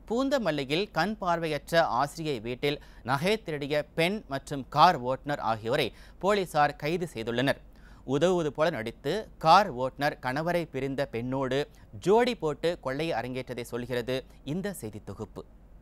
பூந்தமல்லியில் கண் பார்வையற்ற ஆசிரியை வீட்டில் நகை திருடிய பெண் மற்றும் கார் ஓட்டுநர் ஆகியோரை போலீசார் கைது செய்துள்ளனர். உதவுவது போல நடித்து கார் ஓட்டுநர் கணவரை பிரிந்த பெண்ணோடு ஜோடி போட்டு கொள்ளையை அரங்கேற்றதை சொல்கிறது இந்த செய்தி தொகுப்பு.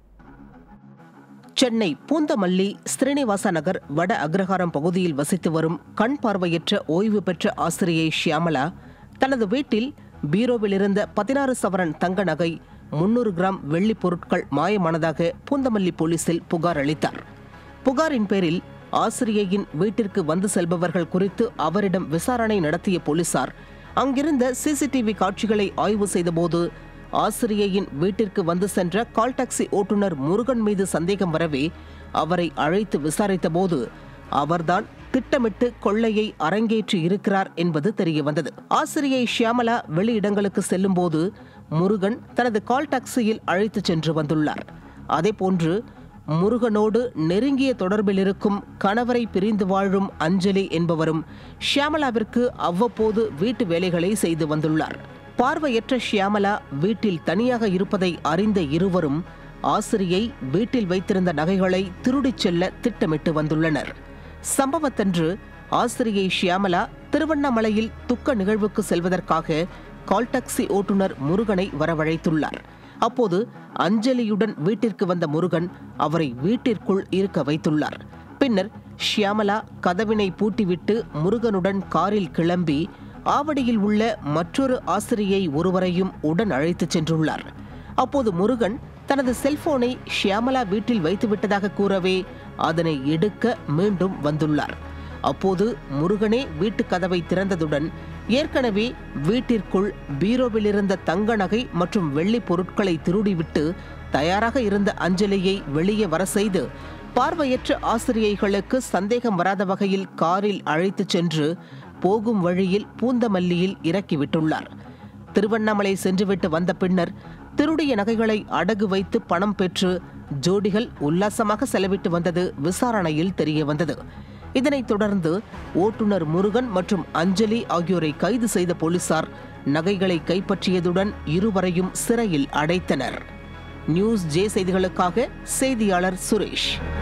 சென்னை பூந்தமல்லி ஸ்ரீனிவாச நகர் வட அக்ரஹாரம் பகுதியில் வசித்து வரும் கண் பார்வையற்ற ஓய்வு பெற்ற ஆசிரியை ஷியாமலா தனது வீட்டில் பீரோவில் இருந்த 16 சவரன் தங்க நகை 300 கிராம் வெள்ளி பொருட்கள் மாயமானதாக பூந்தமல்லி போலீசில் புகார் அளித்தார். புகாரின் பேரில் ஆசிரியையின் வீட்டிற்கு வந்து செல்பவர்கள் குறித்து அவரிடம் விசாரணை நடத்திய போலீசார் அங்கிருந்த சிசிடிவி காட்சிகளை ஆய்வு செய்தபோது ஆசிரியையின் வீட்டிற்கு வந்து சென்ற கால் டாக்ஸி ஓட்டுநர் முருகன் மீது சந்தேகம் வரவே அவரை அழைத்து விசாரித்த போது அவர்தான் திட்டமிட்டு கொள்ளையை அரங்கேற்றி இருக்கிறார் என்பது தெரியவந்தது. ஆசிரியை ஷியாமலா வெளியிடங்களுக்கு செல்லும் போது முருகன் தனது கால் டாக்ஸியில் அழைத்து சென்று வந்துள்ளார். அதேபோன்று முருகனோடு நெருங்கிய தொடர்பில் இருக்கும் கணவரை பிரிந்து வாழும் அஞ்சலி என்பவரும் ஷியாமலாவிற்கு அவ்வப்போது வீட்டு வேலைகளை செய்து வந்துள்ளார். பார்வையற்ற ஷியாமலா வீட்டில் தனியாக இருப்பதை அறிந்த இருவரும் ஆசிரியை வீட்டில் வைத்திருந்த நகைகளை திருடிச் செல்ல திட்டமிட்டு வந்துள்ளனர். சம்பவத்தன்று ஆசிரியை ஷியாமலா திருவண்ணாமலையில் துக்க நிகழ்வுக்கு செல்வதற்காக கால் டாக்ஸி ஓட்டுநர் முருகனை வரவழைத்துள்ளார். அப்போது அஞ்சலியுடன் வீட்டிற்கு வந்த முருகன் அவரை வீட்டிற்குள் இருக்க வைத்துள்ளார். பின்னர் ஷியாமலா கதவினை பூட்டிவிட்டு முருகனுடன் காரில் கிளம்பி ஆவடியில் உள்ள மற்றொரு ஆசிரியை ஒருவரையும் உடன் அழைத்துச் சென்றுள்ளார். அப்போது முருகன் தனது செல்போனை ஷியாமலா வீட்டில் வைத்துவிட்டதாக கூறவே அதனை எடுக்க மீண்டும் வந்துள்ளார். அப்போது முருகனே வீட்டு கதவை திறந்ததுடன் ஏற்கனவே வீட்டிற்குள் பீரோவில் இருந்த தங்க நகை மற்றும் வெள்ளி பொருட்களை திருடிவிட்டு தயாராக இருந்த அஞ்சலியை வெளியே வர செய்து பார்வையற்ற ஆசிரியைகளுக்கு சந்தேகம் வராத வகையில் காரில் அழைத்துச் சென்று போகும் வழியில் பூந்தமல்லியில் இறக்கிவிட்டுள்ளார். திருவண்ணாமலை சென்றுவிட்டு வந்த பின்னர் திருடிய நகைகளை அடகு வைத்து பணம் பெற்று ஜோடிகள் உல்லாசமாக செலவிட்டு வந்தது விசாரணையில் தெரியவந்தது. இதனைத் தொடர்ந்து ஓட்டுநர் முருகன் மற்றும் அஞ்சலி ஆகியோரை கைது செய்த போலீசார் நகைகளை கைப்பற்றியதுடன் இருவரையும் சிறையில் அடைத்தனர். NewsJ செய்திகளுக்காக செய்தியாளர் சுரேஷ்.